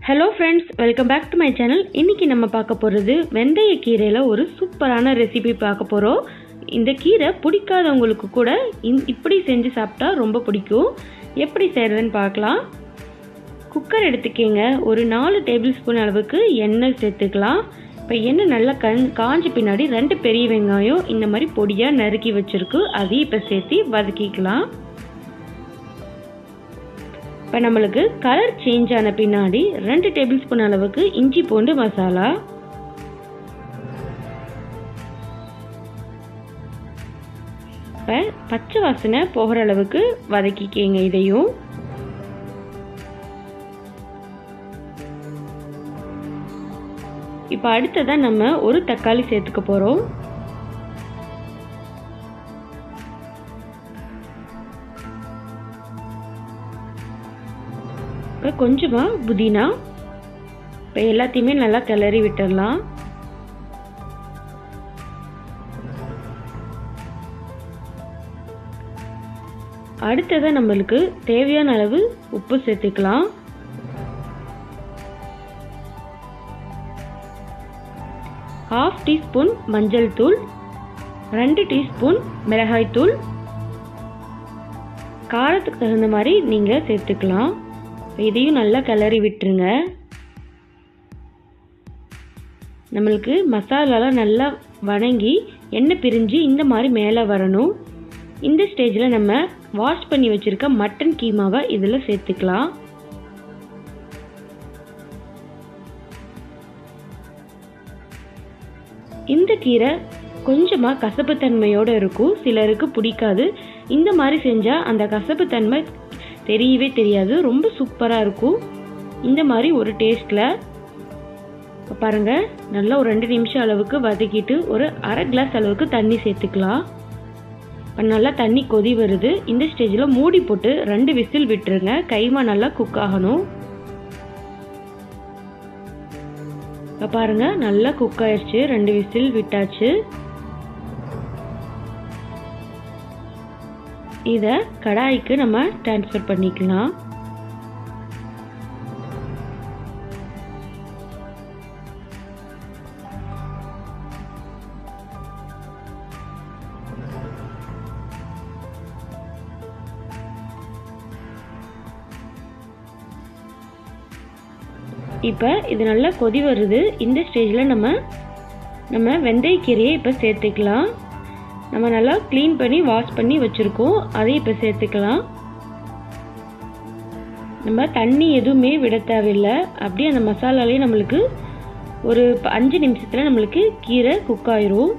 Hello friends, welcome back to my channel. इनकी நம்ம பார்க்க போறது வெந்தய கீரையில ஒரு சூப்பரான ரெசிபி பார்க்க போறோம்। இந்த கீரை பிடிக்காதவங்களுக்கு கூட இப்படி செஞ்சு சாப்பிட்டா ரொம்ப பிடிக்கும்। எப்படி செய்யறதுன்னு பார்க்கலாம்। குக்கர் எடுத்துக்கங்க, ஒரு 4 டேபிள் ஸ்பூன் அளவுக்கு எண்ணெய் சேர்த்துக்கலாம்। இப்போ எண்ணெய் நல்லா காஞ்ச பின்னாடி 2 பெரிய வெங்காயம் இந்த மாதிரி பொடியா நறுக்கி வச்சிருக்கு, அதையும் இப்போ சேர்த்து வதக்கிக்கலாம்। இப்போ நம்மளுக்கு கலர் சேஞ்ச் ஆன பின்னாடி 2 டேபிள் ஸ்பூன் அளவுக்கு இஞ்சி பூண்டு மசாலா, இப்போ பச்சை வாசனை போகிற அளவுக்கு வதக்கிக்கங்க இதையும்। இப்போ அடுத்ததான் நம்ம ஒரு தக்காளி சேர்த்துக்க போறோம்। இப்போ கொஞ்சமா புதினா, இப்போ எல்லாத்தையுமே நல்லா கிளறி விட்டுடலாம்। அடுத்ததான் நம்மளுக்கு தேவையான அளவு உப்பு சேர்த்துக்கலாம்। ½ டீஸ்பூன் மஞ்சள் தூள், 2 டீஸ்பூன் மிளகாய் தூள், காரத்துக்கு தகுந்த மாதிரி நீங்க சேர்த்துக்கலாம்। இதையும் நல்லா கிளறி விட்டுருங்க। நம்மளுக்கு மசாலாலாம் நல்லா வணங்கி எண்ணெய் பிரிஞ்சு இந்த மாதிரி மேலே வரணும்। இந்த ஸ்டேஜில் நம்ம வாஷ் பண்ணி வச்சிருக்க மட்டன் கீமாவை இதில் சேர்த்துக்கலாம்। இந்த கீரை கொஞ்சமாக கசப்புத்தன்மையோடு இருக்கும், சிலருக்கு பிடிக்காது। இந்த மாதிரி செஞ்சால் அந்த கசப்புத்தன்மை தெரியவே தெரியாது, ரொம்ப சூப்பராக இருக்கும்। இந்த மாதிரி ஒரு டேஸ்ட்டில் பாருங்க, நல்லா ஒரு 2 நிமிஷம் அளவுக்கு வதக்கிட்டு ஒரு அரை கிளாஸ் அளவுக்கு தண்ணி சேர்த்துக்கலாம்। நல்லா தண்ணி கொதி வருது, இந்த ஸ்டேஜில் மூடி போட்டு 2 விசில் விட்டுருங்க, கைமா நல்லா குக் ஆகணும்। இப்போ பாருங்க நல்லா குக் ஆயிடுச்சு, 2 விசில் விட்டாச்சு। இதை கடாய்க்கு நம்ம ட்ரான்ஸ்ஃபர் பண்ணிக்கலாம்। இப்போ இது நல்லா கொதி வருது, இந்த ஸ்டேஜில் நம்ம வெந்தயக்கீரையை இப்போ சேர்த்துக்கலாம்। நம்ம நல்லா க்ளீன் பண்ணி வாஷ் பண்ணி வச்சுருக்கோம், அதை இப்போ சேர்த்துக்கலாம்। நம்ம தண்ணி எதுவுமே விட தேவையில்லை, அப்படியே அந்த மசாலாலேயே நம்மளுக்கு ஒரு 5 நிமிஷத்தில் நம்மளுக்கு கீரை குக் ஆயிரும்।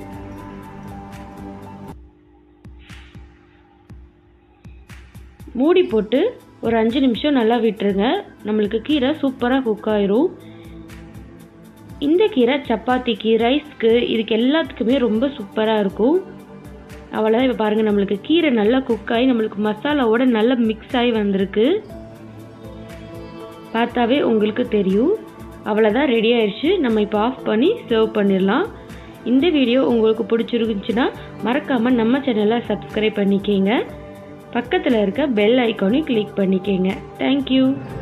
மூடி போட்டு ஒரு 5 நிமிஷம் நல்லா விட்டுருங்க, நம்மளுக்கு கீரை சூப்பராக குக் ஆயிரும்। இந்த கீரை சப்பாத்திக்கு, ரைஸ்க்கு, இதுக்கு எல்லாத்துக்குமே ரொம்ப சூப்பராக இருக்கும்। அவ்வளோதான், இப்போ பாருங்கள் நம்மளுக்கு கீரை நல்லா குக் ஆகி நம்மளுக்கு மசாலாவோட நல்லா மிக்ஸ் ஆகி வந்திருக்கு, பார்த்தாவே உங்களுக்கு தெரியும்। அவ்வளோதான், ரெடி ஆயிடுச்சு, நம்ம இப்போ ஆஃப் பண்ணி சர்வ் பண்ணிடலாம்। இந்த வீடியோ உங்களுக்கு பிடிச்சிருந்துச்சுன்னா மறக்காமல் நம்ம சேனலை சப்ஸ்கிரைப் பண்ணிக்கங்க, பக்கத்தில் இருக்க பெல் ஐக்கானையும் கிளிக் பண்ணிக்கங்க। தேங்க்யூ।